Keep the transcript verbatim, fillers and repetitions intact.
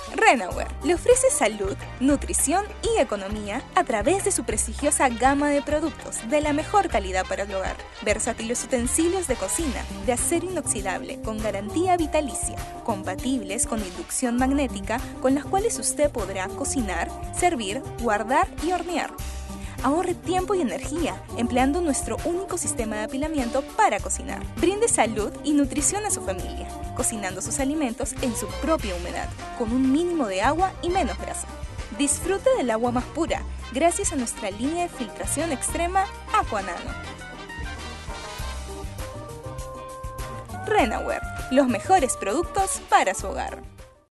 Renauer le ofrece salud, nutrición y economía a través de su prestigiosa gama de productos de la mejor calidad para el hogar. Versátiles utensilios de cocina de acero inoxidable con garantía vitalicia, compatibles con inducción magnética con las cuales usted podrá cocinar, servir, guardar y hornear. Ahorre tiempo y energía empleando nuestro único sistema de apilamiento para cocinar. Brinde salud y nutrición a su familia, cocinando sus alimentos en su propia humedad, con un mínimo de agua y menos grasa. Disfrute del agua más pura gracias a nuestra línea de filtración extrema Aquanano. Renauer, los mejores productos para su hogar.